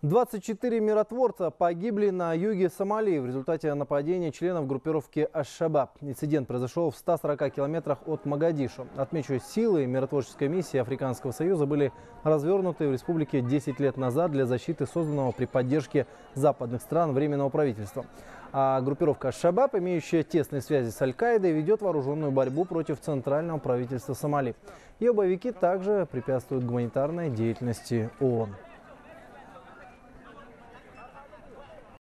24 миротворца погибли на юге Сомали в результате нападения членов группировки Аш-Шабаб. Инцидент произошел в 140 километрах от Могадишо. Отмечу, силы миротворческой миссии Африканского союза были развернуты в республике 10 лет назад для защиты созданного при поддержке западных стран временного правительства. А группировка Аш-Шабаб, имеющая тесные связи с Аль-Каидой, ведет вооруженную борьбу против центрального правительства Сомали. Ее боевики также препятствуют гуманитарной деятельности ООН.